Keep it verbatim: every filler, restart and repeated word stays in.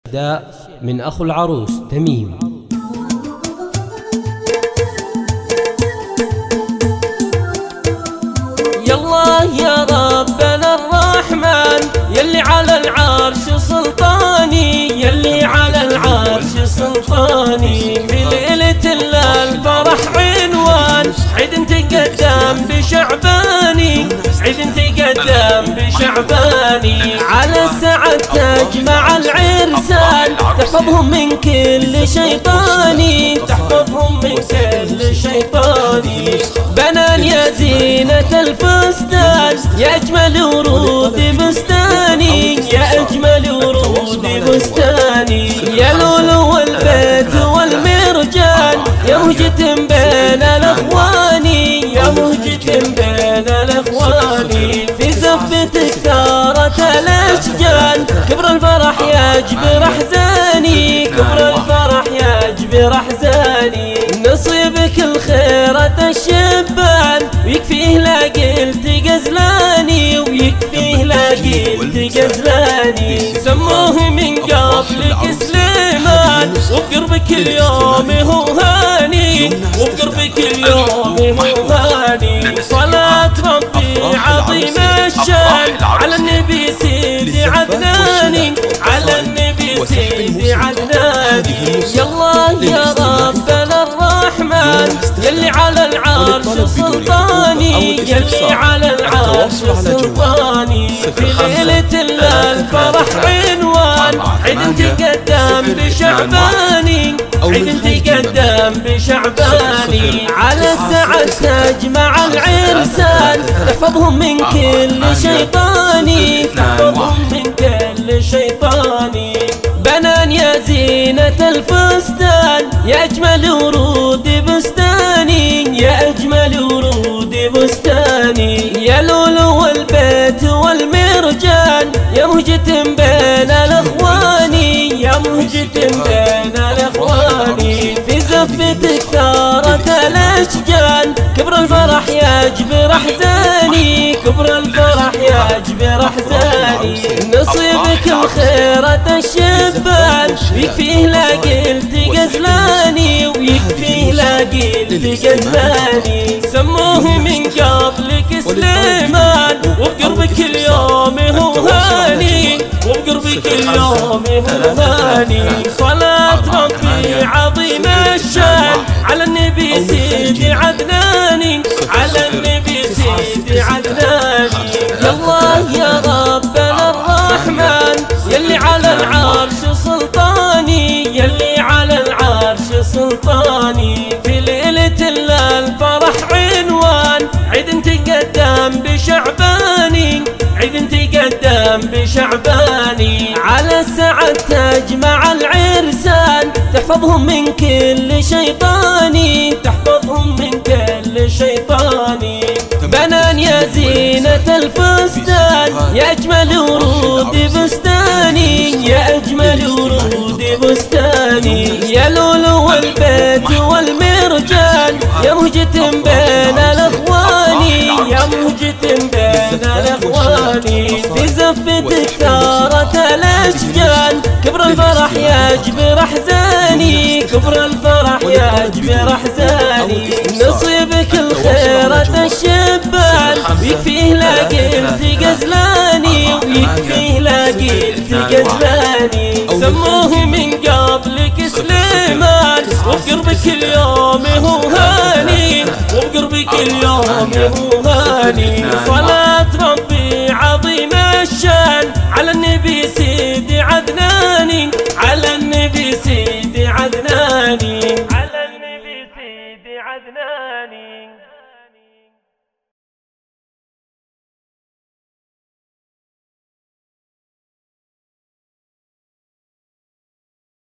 داء من أخو العروس تميم. يالله يا ربنا الرحمن يلي على العرش سلطاني، يلي على العرش سلطاني، في ليلة الفرح عنوان عيد تقدم بشعباني، عيد تقدم بشعباني، على السعد تجمع العرسان تحفظهم من كل شيطاني، تحفظهم من كل شيطاني. بنان يا زينة الفستان يا أجمل ورود بستاني، يا أجمل ورود بستاني، يا لولو والبيت والمرجان يا مهجة بين الأخواني، يا مهجة بين الأخواني، في زفتك ثارت الأشجان كبر الفرح يجبر أحزاني، كبر الفرح يجبر أحزاني، نصيبك الخيرة الشبان ويكفيه لا قلت غزلاني، ويكفيه لا قلت غزلاني، سموه من قبلك سليمان وبقربك اليوم هو هاني، وبقربك اليوم هو هاني، صلاة ربي عظيم الشان على النبي سيدي عدناني، على النبي سيدي عدناني. يالله يا ربنا الرحمن يلي على العرش سلطاني، يلي على العرش سلطاني، في ليلة الفرح عنوان عيد تقدم بشعباني، عيد تقدم بشعباني، على السعد تجمع العرسان تحفظهم من كل شيطاني، تحفظهم من كل شيطاني. بنان يا زينة الفستان يا أجمل ورود بستاني، يا أجمل ورود بستاني، يا لولو والبيت والمرجان يا مهجة بين الأخواني، يا مهجة بين الأخواني، في زفتك ثارت الأشجان كبر الفرح يجبر أحزاني، كبر الفرح يجبر أحزاني، نصيبك الخيرة الشبان ويكفيه لا قلت غزلاني، ويكفيه لا قلت غزلاني، سموه من قبلك سليمان وبقربك اليوم هو هاني، وبقربك اليوم هو هاني، صلاة ربي عظيم الشان على النبي سيدي عدناني، على النبي سيدي عدناني. يالله يا ربنا الرحمن يلي على العرش سلطاني، يلي على العرش سلطاني، في ليلة الفرح عنوان عيد تقدم بشعباني، عيد تقدم بشعباني، على السعد تجمع العرسان تحفظهم من كل شيطاني، تحفظهم من كل شيطاني. بنان يا زينة الفستان يا أجمل ورود بستاني، يا أجمل ورود بستاني، يا لولو والبيت والمرجان يا مهجة بين الأخواني، يا مهجة بين الأخواني، في زفتك ثارت الأشجان كبر الفرح يجبر أحزاني، كبر الفرح يجبر أحزاني، نصيبك الخيرة الشبان ويكفيه لا قلت غزلاني، ويكفيه لا قلت غزلاني، سموه من قبلك سليمان وبقربك اليوم هو هاني، وبقربك اليوم هو هاني، صلاة ربي عظيم الشان على النبي سيدي عدناني، على النبي سيدي